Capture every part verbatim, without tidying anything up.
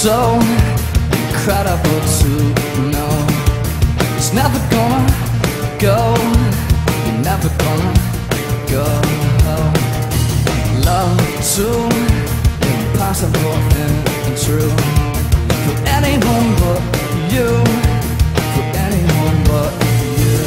so incredible to know it's never gonna go, you're never gonna go. Love too impossible and true for anyone but you, for anyone but you.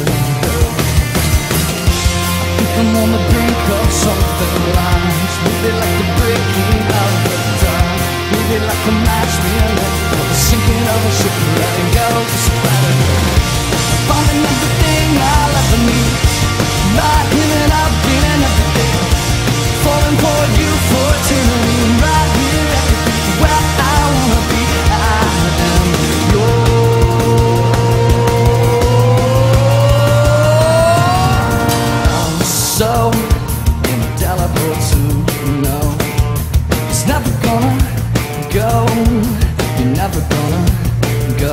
I think I'm on the brink of something large, maybe like the breaking of the dawn, maybe like a match being lit, or the sinking of a ship, letting go just a better day. Finding everything I'll ever need, not giving up, getting everything, falling for you for eternity, right here at your feet, where I wanna be. I am yours. So indelible to know it's never gonna go, you're never gonna go.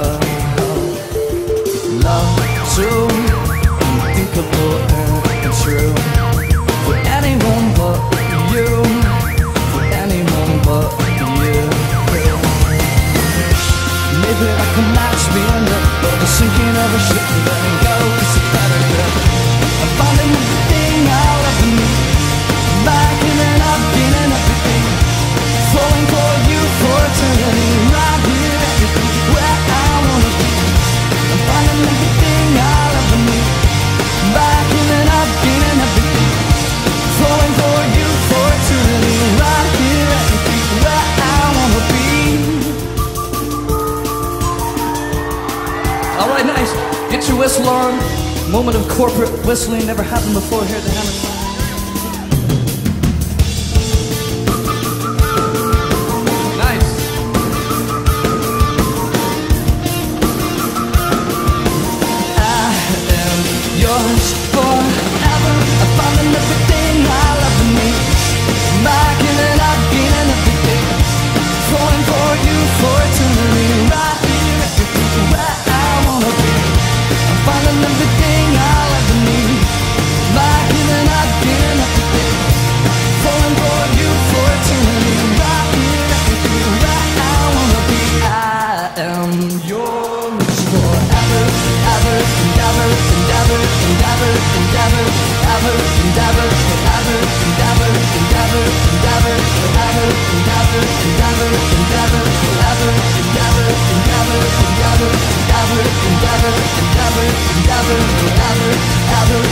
Love too unthinkable and true for anyone but you, for anyone but you. Maybe I can match being lit, or the sinking of a ship, letting go is a better grip. I'm finding everything I'll ever need, like giving up, getting everything, falling for you for eternity, right here at your feet, where I wanna be. I'm finding everything I'll ever need, like giving up, getting everything, falling for you for eternity, right here at your feet, where I wanna be. All right, nice. Get your whistle on. Moment of corporate whistling, never happened before here at the Hammer Club. Nice. I am yours forever. I'm finding everything I'll ever need, like giving up, getting everything, falling for you for eternity, right here at your feet, where I wanna be. I'm finding everything I'll ever need, like giving up, getting everything, falling for you for eternity, right here at your feet, where I wanna be. I am yours forever, ever, and ever, and ever, and ever, and ever, ever, and ever, forever, and ever, and ever, and ever, forever, and ever, and ever, and ever, forever, and ever, and ever, and ever, and ever, and ever, and ever, and ever, forever, ever,